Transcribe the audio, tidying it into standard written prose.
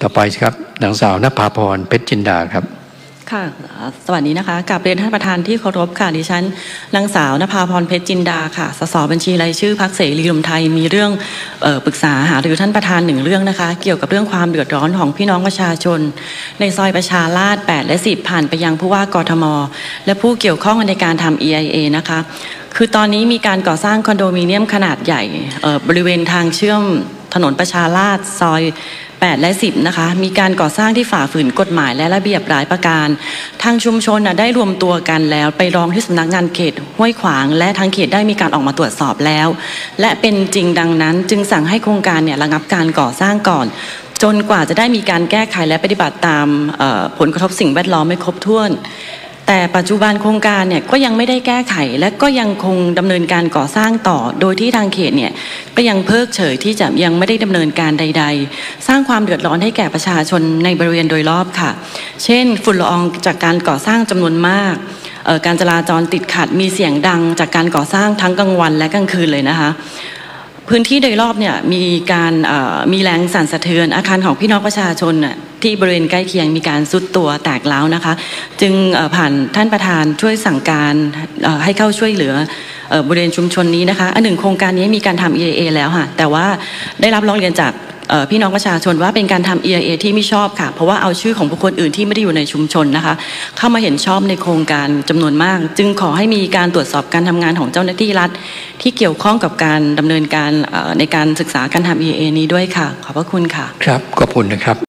ต่อไปครับนางสาวนภาพรเพชรจินดาครับค่ะสวัสดีนะคะกราบเรียนท่านประธานที่เคารพค่ะดิฉันนางสาวนภาพรเพชรจินดาค่ะสสบัญชีรายชื่อพรรคเสรีรวมไทยมีเรื่องปรึกษาหารือท่านประธาน1เรื่องนะคะเกี่ยวกับเรื่องความเดือดร้อนของพี่น้องประชาชนในซอยประชาราษฎร์8และ10ผ่านไปยังผู้ว่ากทมและผู้เกี่ยวข้องในการทำ EIA นะคะคือตอนนี้มีการก่อสร้างคอนโดมิเนียมขนาดใหญ่บริเวณทางเชื่อมถนนประชาราษฎร์ซอย8และ10นะคะมีการก่อสร้างที่ฝ่าฝืนกฎหมายและระเบียบหลายประการทางชุมชนได้รวมตัวกันแล้วไปร้องที่สำนักงานเขตห้วยขวางและทางเขตได้มีการออกมาตรวจสอบแล้วและเป็นจริงดังนั้นจึงสั่งให้โครงการระงับการก่อสร้างก่อนจนกว่าจะได้มีการแก้ไขและปฏิบัติตามผลกระทบสิ่งแวดล้อมไม่ครบถ้วนแต่ปัจจุบันโครงการก็ยังไม่ได้แก้ไขและก็ยังคงดำเนินการก่อสร้างต่อโดยที่ทางเขตก็ยังเพิกเฉยที่จะยังไม่ได้ดำเนินการใดๆสร้างความเดือดร้อนให้แก่ประชาชนในบริเวณโดยรอบค่ะเช่นฝุ่นละอองจากการก่อสร้างจำนวนมากการจราจรติดขัดมีเสียงดังจากการก่อสร้างทั้งกลางวันและกลางคืนเลยนะคะพื้นที่โดยรอบมีแรงสั่นสะเทือนอาคารของพี่น้องประชาชนที่บริเวณใกล้เคียงมีการทรุดตัวแตกร้าวนะคะจึงผ่านท่านประธานช่วยสั่งการให้เข้าช่วยเหลือบริเวณชุมชนนี้นะคะอันหนึ่งโครงการนี้มีการทำ EIA แล้วค่ะแต่ว่าได้รับร้องเรียนจากพี่น้องประชาชนว่าเป็นการทำ EIA ที่ไม่ชอบค่ะเพราะว่าเอาชื่อของบุคคลอื่นที่ไม่ได้อยู่ในชุมชนนะคะเข้ามาเห็นชอบในโครงการจำนวนมากจึงขอให้มีการตรวจสอบการทำงานของเจ้าหน้าที่รัฐที่เกี่ยวข้องกับการดำเนินการในการศึกษาการทำ EIA นี้ด้วยค่ะขอบพระคุณค่ะครับขอบคุณนะครับ